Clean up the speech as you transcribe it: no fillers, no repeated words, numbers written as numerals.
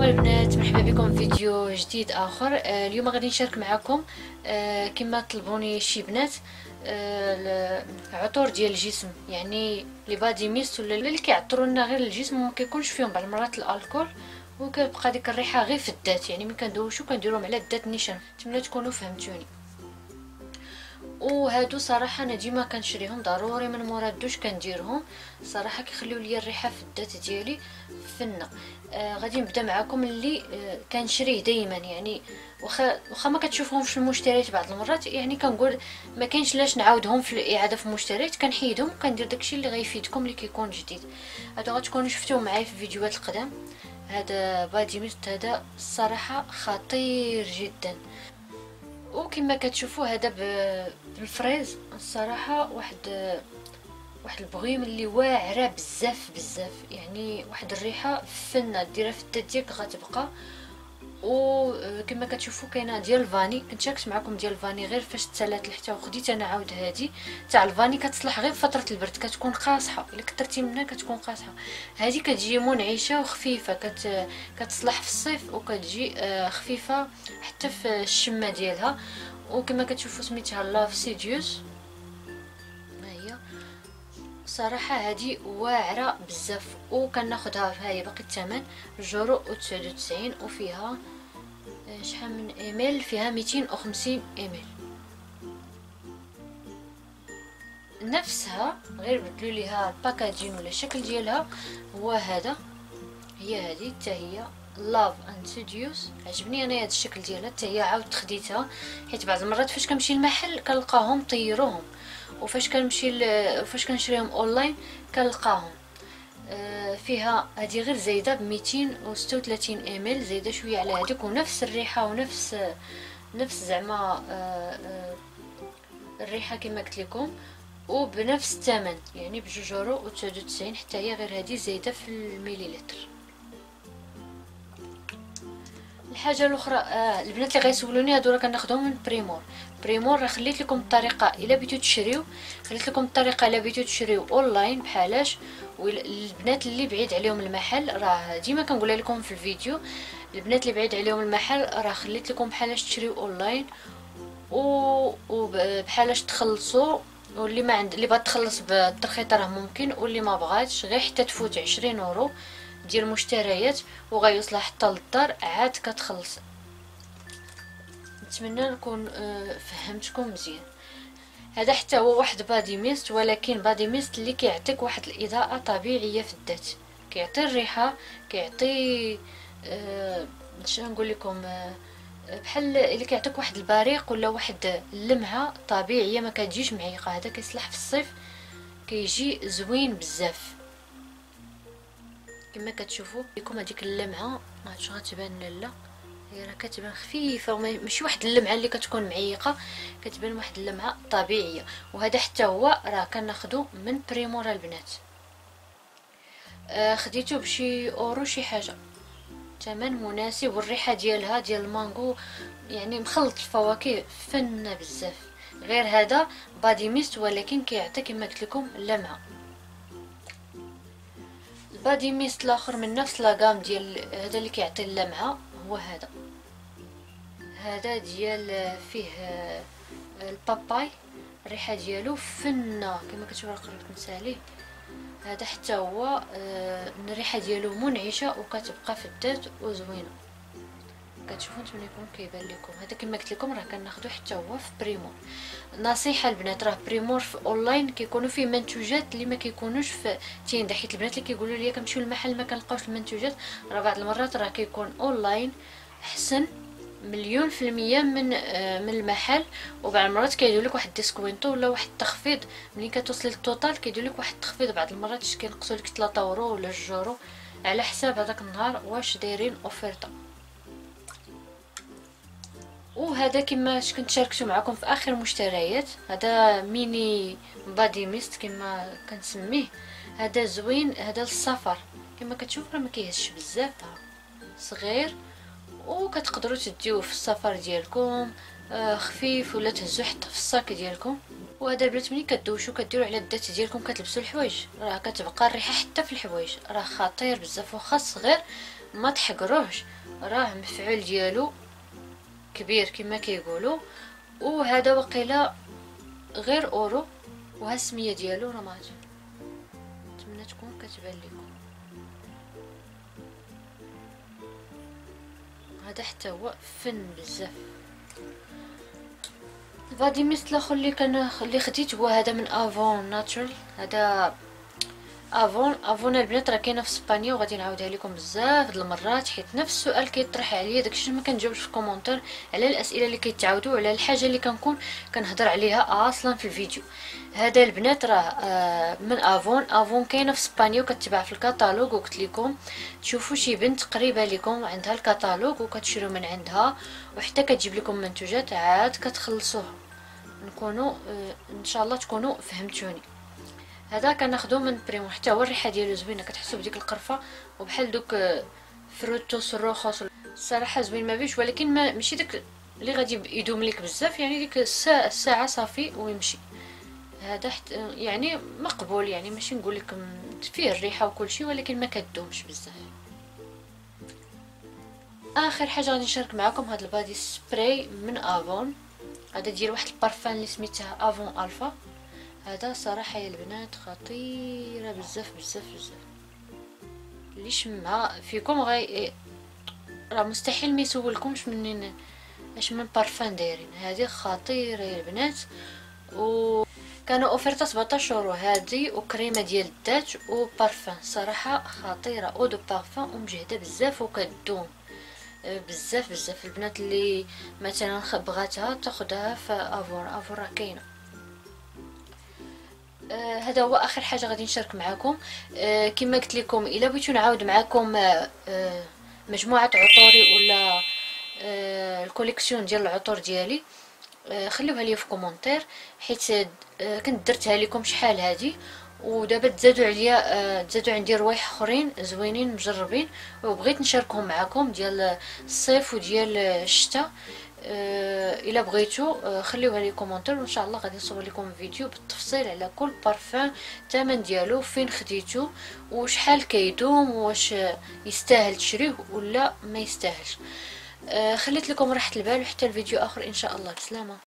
البنات، مرحبا بكم في فيديو جديد اخر. اليوم غادي نشارك معكم كما طلبوني شي بنات العطور ديال الجسم، يعني لي بادي ميست ولا اللي كيعطروا لنا غير الجسم وما كيكونش فيهم بعض المرات الالكول وكتبقى ديك الريحه غير في الذات. يعني ملي كندوشو كنديروهم على الذات نيشان. نتمنى تكونوا فهمتوني. وهادو صراحه انا ديما كنشريهم ضروري من مورا الدوش كنديرهم، صراحه كيخليو لي الريحه في الذات ديالي فنه. غادي نبدا معكم اللي كنشريه دائما، يعني واخا ما كتشوفهمش في المشتريات بعض المرات، يعني كنقول ما كاينش لاش نعاودهم في الاعاده في المشتريات، كنحيدهم وكندير داكشي اللي غيفيدكم اللي كيكون جديد. هادو غتكونوا شفتوه معايا في فيديوهات القدام. هذا بادي ميست هذا الصراحه خطير جدا، وكما كتشوفوا هذا بالفريز الصراحه واحد البغيم اللي واعره بزاف بزاف، يعني واحد الريحه فنه ديرها في الذات ديالك غتبقى. وكما كتشوفوا كاينه ديال الفاني، كنت شاركت معكم ديال الفاني غير فاش تسالات لحتى وخديت انا عاود هذه تاع الفاني. كتصلح غير فتره البرد، كتكون قاصحه، الا كثرتي منها كتكون قاصحه. هذه كتجي منعشه وخفيفه، كتصلح في الصيف وكتجي خفيفه حتى في الشمه ديالها. وكما كتشوفوا سميتها لاف سيديوس. صراحه هذه واعره بزاف، وكناخذها ها هي باقي الثمن جورو و99، وفيها شحال من ايميل، فيها 250 ايميل نفسها، غير بدلوا ليها الباكاجين ولا الشكل ديالها هو هذا. هي هذه حتى هي لاف اند سيديوس، عجبني انا هذا الشكل ديالها حتى هي. عاودت خديتها حيت بعض المرات فاش كنمشي المحل كنلقاهم طيروهم، وفاش فاش كنشريهم اونلاين كنلقاهم. فيها هذه غير زايده ب 236 ايميل، زايده شويه على هذيك، ونفس الريحه ونفس زعما الريحه كما قلت لكم، وبنفس الثمن يعني بجوج و99 حتى هي. غير هذه زايده في المليلتر. الحاجه الاخرى البنات اللي غيسولوني هادو راه كناخذهم من بريمور راه خليت لكم الطريقه الا بغيتو تشريو، خليت لكم الطريقه الا بغيتو تشريو اونلاين بحالاش. والبنات اللي بعيد عليهم المحل راه ديما كنقولها لكم في الفيديو، البنات اللي بعيد عليهم المحل راه خليت لكم بحالاش تشريو اونلاين وبحالاش تخلصوا. واللي ما عند اللي بغات تخلص بالترخيطه راه ممكن، واللي ما بغاتش غير حتى تفوت 20 اورو ديال مشتريات وغيوصلها حتى للدار عاد كتخلص. نتمنى نكون فهمتكم مزيان. هذا حتى هو واحد بادي ميست، ولكن بادي ميست اللي كيعطيك واحد الاضاءه طبيعيه في الذات، كيعطي الريحه، كيعطي شنو نقول لكم، بحال اللي كيعطيك واحد البريق ولا واحد اللمعه طبيعيه ما كتجيش معيقه. هذا كيصلح في الصيف كيجي زوين بزاف. كما كتشوفوا لكم هذيك اللمعه ما عرفتش غتبان لا، هي راه كتبان خفيفه وماشي واحد اللمعه اللي كتكون معيقه، كتبان واحد اللمعه طبيعيه. وهذا حتى هو راه كناخذو من بريمور البنات. خديته بشي اورو شي حاجه، ثمن مناسب، والريحه ديالها ديال المانغو يعني مخلط الفواكه فنه بزاف. غير هذا بادي ميست ولكن كيعطي كما قلت لكم اللمعه. البادي ميست الاخر من نفس لاغام ديال هذا اللي كيعطي اللمعه هو هذا ديال فيه الباباي، الريحه ديالو فنه كما كتشوفوا قربت نساليه. هذا حتى هو الريحه ديالو منعشه وكتبقى في الذات وزوينه. كتشوفوا نتمنى يكون كيبان لكم. هذا كما قلت لكم راه كناخذو حتى هو في بريمور. نصيحه البنات، راه بريمور في اونلاين كيكونوا فيه منتوجات اللي ما كيكونوش في تيندا، حيت البنات اللي كيقولوا لي كنمشيو للمحل ما كنلقاوش المنتوجات، راه بعض المرات راه كيكون اونلاين احسن مليون في المية من المحل. وبعض المرات كيديروا لك واحد ديسكوينتو ولا واحد التخفيض ملي كتوصلي للتوتال، كيديروا لك واحد التخفيض بعض المرات كينقصوا لك 3 اورو ولا 2 اورو على حساب هذاك النهار واش دايرين اوفرطه. وهذا كما كنت شاركته معكم في اخر مشتريات، هذا ميني بادي ميست كما كنسميه. هذا زوين، هذا للسفر كما كتشوف راه ما كيهزش بزاف، صغير وكتقدروا تديوه في السفر ديالكم خفيف، ولا تهزو حتى في الصاك ديالكم. وهذا البنات ملي كدوشو كديروا على الذات ديالكم كتلبسوا الحوايج راه كتبقى الريحه حتى في الحوايج، راه خطير بزاف. واخا صغير ما تحقروهش، راه مفعول ديالو كبير كما كيقولوا. وهذا وقيله غير اورو، وها السميه ديالو راه ما نتمنى تكون كتبان لكم. هذا حتى هو فن بزاف. غادي مثل الاخر اللي خديت هو هذا من افون ناتشرال. هذا افون البنات راه كاينه في اسبانيا، وغادي نعاودها لكم بزاف د المرات، حيت نفس السؤال كيطرح عليا، داكشي ما كنجاوبش في الكومونتير على الاسئله اللي كيتعاودوا على الحاجه اللي كنكون كنهضر عليها اصلا في الفيديو. هذا البنات راه من افون كاينه في اسبانيا وكتباع في الكاتالوج، وقلت لكم تشوفوا شي بنت قريبه لكم عندها الكاتالوج وكتشريو من عندها، وحتى كتجيب لكم منتوجات عاد كتخلصوها. نكونوا ان شاء الله تكونوا فهمتوني. هذا كناخذو من بريمو، حتى هو الريحه ديالو زوينه، كتحسوا بديك القرفه وبحال دوك فروتوس الروخوس. الصراحه زوين ما بيش، ولكن ماشي داك اللي غادي يدوم لك بزاف، يعني ديك الساعه صافي ويمشي. هذا يعني مقبول، يعني ماشي نقول لك فيه الريحه وكل شيء، ولكن ما كدومش بزاف. اخر حاجه غادي نشارك معكم هذا البادي سبراي من افون. هذا ديال واحد البارفان اللي سميتها افون الفا. هذا صراحه يا البنات خطيره بزاف بزاف بزاف. اللي شمها فيكم راه مستحيل ما يسولكمش منين اش من بارفان دايرين. هذه خطيره يا البنات، و كانوا اوفرتا 17 يورو هذه، وكريمه ديال الذات وبارفان. صراحه خطيره، او دو بارفان ومجهده بزاف وكدوم بزاف بزاف. البنات اللي مثلا بغاتها تاخدها في افور راه كاينه. هذا هو اخر حاجه غادي نشارك معكم. كما قلت لكم الا بغيتو نعاود معكم مجموعه عطوري ولا الكوليكسيون ديال العطور ديالي، خليوها لي في كومونتير، حيت كنت درتها لكم شحال هادي، ودابا تزادوا عندي روايح اخرين زوينين مجربين، وبغيت نشاركهم معكم ديال الصيف وديال الشتاء. الا بغيتو خليوها لي كومونتير، وان شاء الله غادي نصور لكم فيديو بالتفصيل على كل بارفان، الثمن ديالو، فين خديتو، وشحال كيدوم، واش يستاهل تشريه ولا ما يستاهلش. خليت لكم راحه البال، وحتى الفيديو اخر ان شاء الله. بسلامه.